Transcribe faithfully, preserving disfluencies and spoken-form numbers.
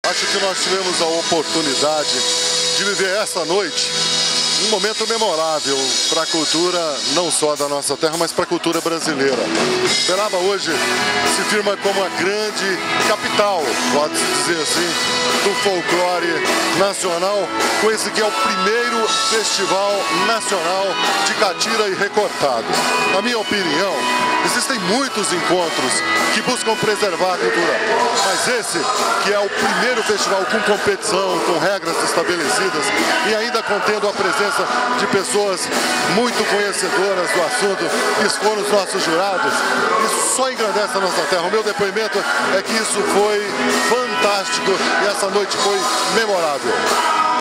Acho que nós tivemos a oportunidade de viver essa noite um momento memorável para a cultura, não só da nossa terra, mas para a cultura brasileira. Uberaba hoje se firma como a grande capital, pode-se dizer assim, do folclore nacional, com esse que é o primeiro festival nacional de catira e recortado. Na minha opinião, existem muitos encontros que buscam preservar a cultura, mas esse que é o primeiro festival com competição, com regras estabelecidas e ainda contendo a presença de pessoas muito conhecedoras do assunto, que foram os nossos jurados, isso só engrandece a nossa terra. O meu depoimento é que isso foi fantástico e essa noite foi memorável.